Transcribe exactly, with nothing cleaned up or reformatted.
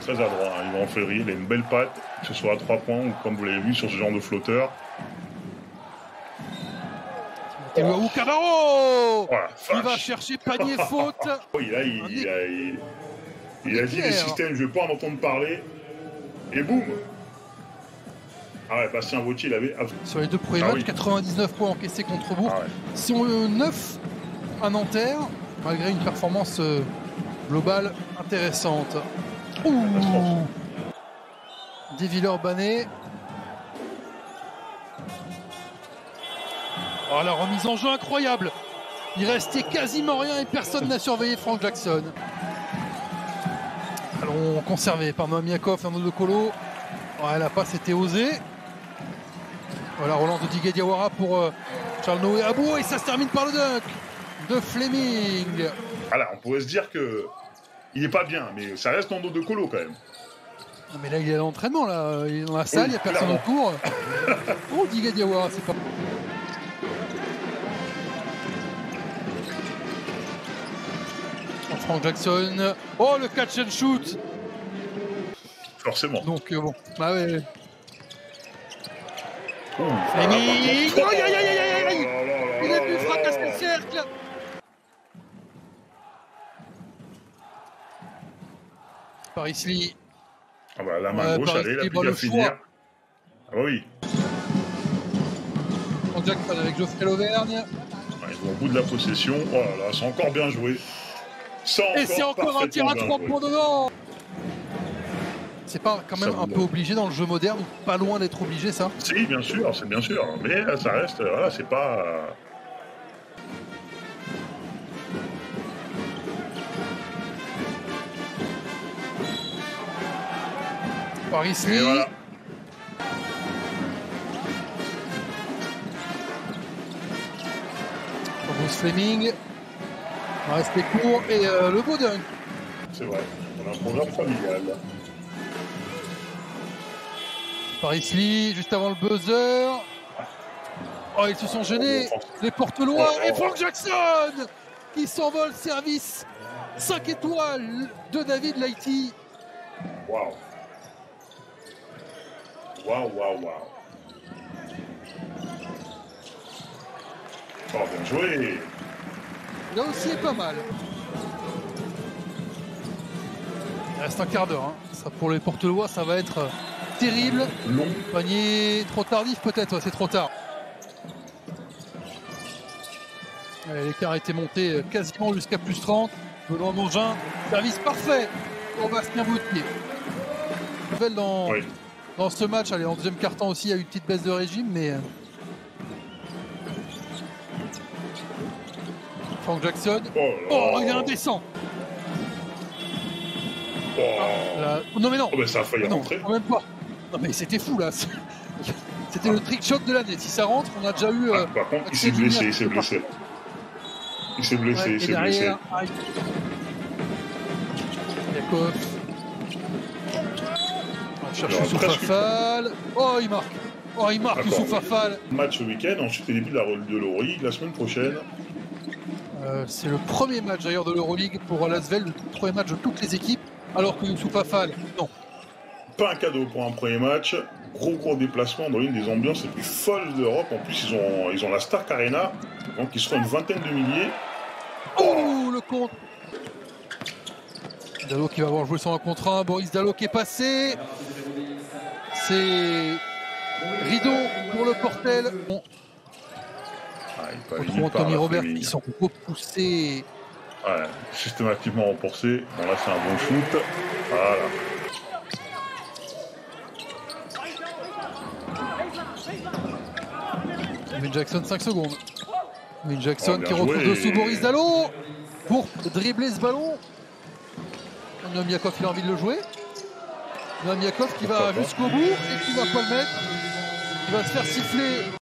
très adroit, hein. Il va en février, il a une belle patte, que ce soit à trois points ou comme vous l'avez vu sur ce genre de flotteur. Et le oh. Camaro Voilà, qui va chercher panier faute. Oh, il a, il, il a, il, il a dit les systèmes, je ne vais pas en entendre parler. Et boum. Ah ouais, Bastien Vautier, il avait... Sur les deux premiers ah matchs, oui. quatre-vingt-dix-neuf points encaissés contre Bourg. Ah ouais. Ils sont euh, neuf à Nanterre, malgré une performance euh, globale intéressante. Ouh. Des Villeurbanais. Oh, la remise en jeu incroyable. Il restait quasiment rien et personne n'a surveillé Frank Jackson. Allons conservé par Noamiakov, Fernando de Colo. Ouais, la passe était osée. Voilà, relance de Didier Diawara pour euh, Charles Noé Abou et ça se termine par le dunk de Fleming. Voilà, on pourrait se dire que il est pas bien, mais ça reste en dos de Colo quand même. Non, mais là, il est à l'entraînement, là. Il est dans la salle, il Oui, n'y a personne autour. Oh, Didier Diawara, c'est pas... Frank Jackson. Oh, le catch and shoot. Forcément. Donc, euh, bon. Bah ouais. Ouh, Fleming. ah, Aïe, aïe, aïe, aïe, aïe, aïe. oh là là Il là a pu là fracasser là. le cercle. Paris Lee. Ah bah, la main Euh, gauche, Paris allez, il a Lee, plus bah, qu'à le finir. choix. Ah bah oui. Frank Jackson avec Geoffrey Lauvergne. Ah, ils vont au bout de la possession. Oh là là, c'est encore bien joué. Et c'est encore un tir à trois points dedans. C'est pas quand même Ça un vous... peu obligé dans le jeu moderne, ou pas loin d'être obligé ça? Si, bien sûr, c'est bien sûr. Mais là, ça reste, voilà, c'est pas... Paris Lee. Voilà. Bruce Fleming. On reste court et euh, le beau dunk. C'est vrai, on a un programme familial. Paris Lee, juste avant le buzzer. Oh, ils se sont gênés. Les Portelois et Frank Jackson qui s'envole, service cinq étoiles de David Lighty. Waouh. Waouh, waouh, waouh. Oh, bien joué. Là aussi est pas mal. Il reste un quart d'heure. Hein. Ça, pour les Portelois, ça va être euh, terrible. Long. Panier trop tardif peut-être, ouais, c'est trop tard. L'écart a été monté quasiment jusqu'à plus trente. Benoît Mongin, service parfait pour Bastien Vautier. Nouvelle dans, Oui. dans ce match, allez, en deuxième quart-temps aussi, il y a eu une petite baisse de régime, mais... Frank Jackson. Oh, Oh, il est indécent. Oh, Ah, là... Non mais non. oh ben ça a failli non, rentrer. quand même pas. Non mais c'était fou là. C'était ah. le trick shot de l'année. Si ça rentre, on a déjà eu... Ah, euh, par contre, il s'est blessé, il s'est blessé. Il s'est blessé, ouais, il s'est blessé. Yakov. On cherche Youssouf Afal. Oh, il marque. Oh, il marque Youssouf Afal. Match ce week-end, ensuite les débuts de la de l'Euroleague la semaine prochaine. Euh, c'est le premier match d'ailleurs de l'Euroleague pour Lasvel, le premier match de toutes les équipes, alors que Youssouf Afal, non. Pas un cadeau pour un premier match. Gros gros déplacement dans l'une des ambiances les plus folles d'Europe. En plus, ils ont, ils ont la Stark Arena, donc ils seront une vingtaine de milliers. Oh, le compte. Dallot qui va avoir joué sur un contre un. Boris Dallot qui est passé. C'est rideau pour le Portel. Bon. Ah, Contre Anthony Robert qui sont repoussés. Ouais, systématiquement repoussés. Bon là c'est un bon shoot. Voilà. Min Jackson, cinq secondes. Min Jackson oh, qui retrouve dessous Boris Dallot pour dribbler ce ballon. Noamiakov, il a envie de le jouer. Noamiakov qui va jusqu'au bout et qui va pas le mettre. Il va se faire siffler.